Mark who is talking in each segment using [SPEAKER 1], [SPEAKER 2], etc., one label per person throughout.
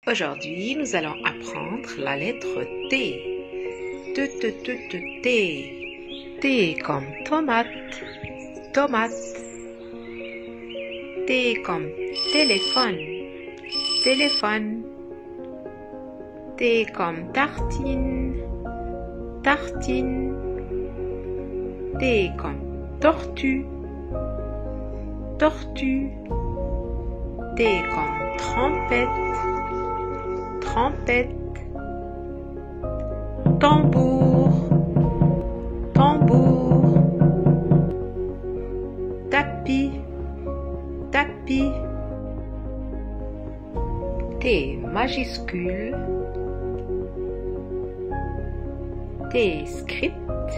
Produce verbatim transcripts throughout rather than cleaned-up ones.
[SPEAKER 1] Aujourd'hui, nous allons apprendre la lettre T. T, T, T, T, T. T comme tomate, tomate. T comme téléphone, téléphone. T comme tartine, tartine. T comme tortue, tortue. T comme trompette, trompette. Tambour, tambour. Tapis, tapis. T majuscule, T script,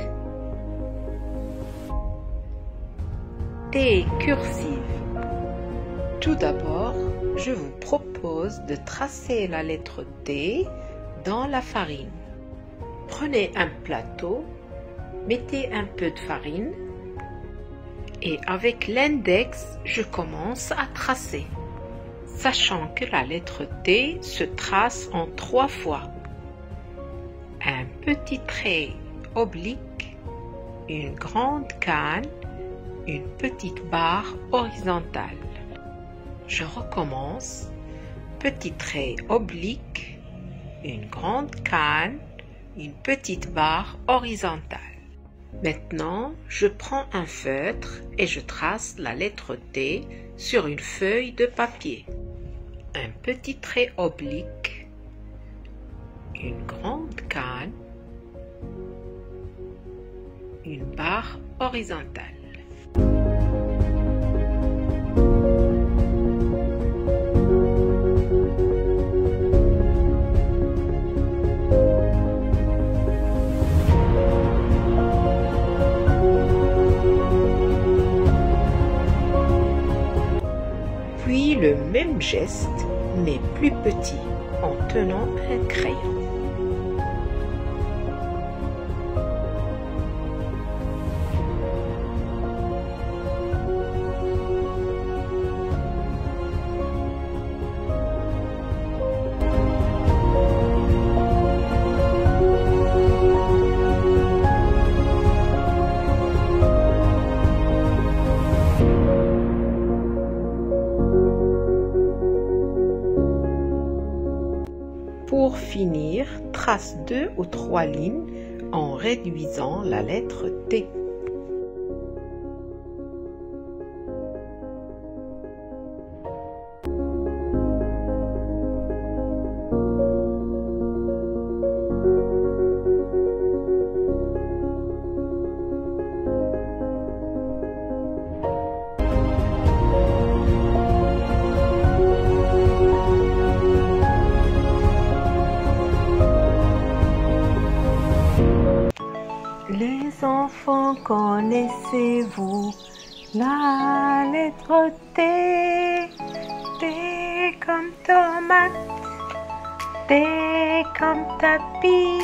[SPEAKER 1] T cursive. Tout d'abord, je vous propose de tracer la lettre T dans la farine. Prenez un plateau, mettez un peu de farine et avec l'index, je commence à tracer, sachant que la lettre T se trace en trois fois. Un petit trait oblique, une grande canne, une petite barre horizontale. Je recommence. Petit trait oblique, une grande canne, une petite barre horizontale. Maintenant, je prends un feutre et je trace la lettre T sur une feuille de papier. Un petit trait oblique, une grande canne, une barre horizontale. Puis le même geste, mais plus petit, en tenant un crayon. Pour finir, trace deux ou trois lignes en réduisant la lettre T.
[SPEAKER 2] Les enfants, connaissez-vous la lettre T? T comme tomate, T comme tapis,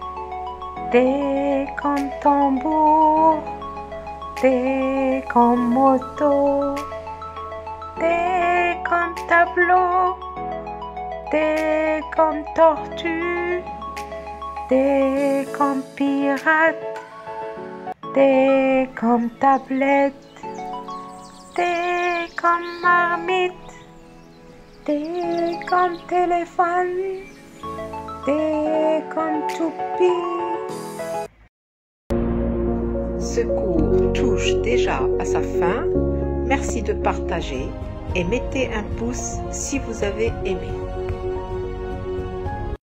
[SPEAKER 2] T comme tambour, T comme moto, T comme tableau, T comme tortue, T comme pirate, T comme tablette, T comme marmite, T comme téléphone, T comme toupie.
[SPEAKER 1] Ce cours touche déjà à sa fin. Merci de partager et mettez un pouce si vous avez aimé.